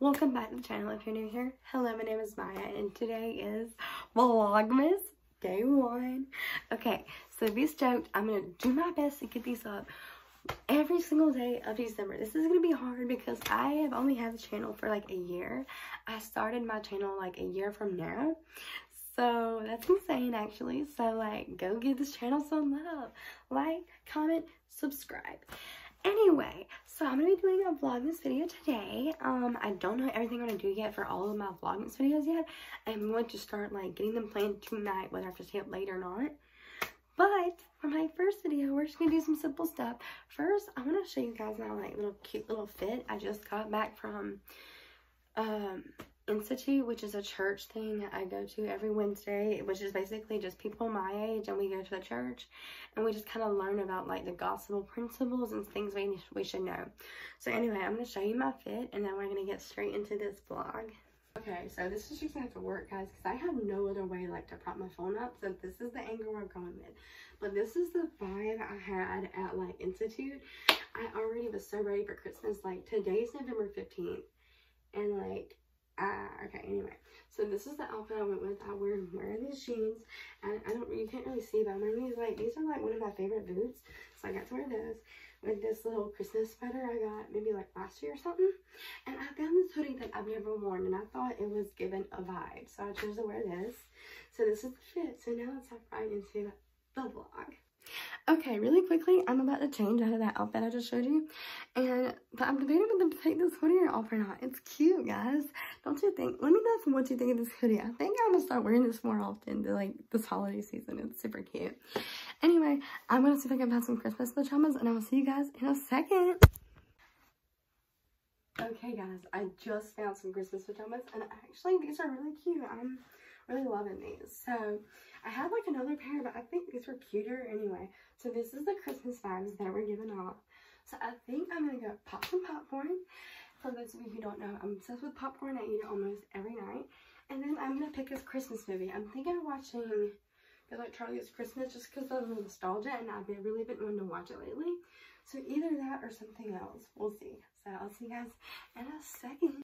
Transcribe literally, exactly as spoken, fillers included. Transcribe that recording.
Welcome back to the channel if you're new here. Hello, my name is Maya and today is Vlogmas day one. Okay, so be stoked. I'm gonna do my best to get these up every single day of December. This is gonna be hard because I have only had the channel for like a year. I started my channel like a year from now, so that's insane actually. So like, go give this channel some love, like, comment, subscribe. Anyway, so I'm going to be doing a Vlogmas video today. Um, I don't know everything I'm going to do yet for all of my Vlogmas videos yet. I'm going to start, like, getting them planned tonight, whether I have to stay up late or not. But, for my first video, we're just going to do some simple stuff. First, I want to show you guys my, like, little cute little fit. I just got back from, um... Institute, which is a church thing I go to every Wednesday, which is basically just people my age, and we go to the church and we just kind of learn about like the gospel principles and things we, we should know. So anyway, I'm going to show you my fit and then we're going to get straight into this vlog. Okay, so this is just going to have to work, guys, because I have no other way like to prop my phone up, so this is the angle we're going with. But this is the vibe I had at like Institute. I already was so ready for Christmas. Like, today's November fifteenth and like Ah, uh, okay, anyway, so this is the outfit I went with. I wear wearing these jeans, and I don't, you can't really see, but I'm wearing these, like, these are, like, one of my favorite boots, so I got to wear those, with this little Christmas sweater I got, maybe, like, last year or something, and I found this hoodie that I've never worn, and I thought it was given a vibe, so I chose to wear this. So this is the fit, so now let's hop right into the vlog. Okay, really quickly, I'm about to change out of that outfit I just showed you, and but I'm debating whether to take this hoodie off or not. It's cute, guys. Don't you think? Let me know what you think of this hoodie. I think I'm gonna start wearing this more often to like this holiday season. It's super cute. Anyway, I'm gonna see if I can find some Christmas pajamas, and I will see you guys in a second. Okay, guys, I just found some Christmas pajamas, and actually these are really cute. I'm really loving these. So I had like another pair, but I think these were cuter anyway. So this is the Christmas vibes that we're giving off. So I think I'm gonna go pop some popcorn. For those of you who don't know, I'm obsessed with popcorn. I eat it almost every night. And then I'm gonna pick a Christmas movie. I'm thinking of watching Good Luck Charlie's Christmas just because of the nostalgia, and I've been, really been wanting to watch it lately. So either that or something else. We'll see. So I'll see you guys in a second.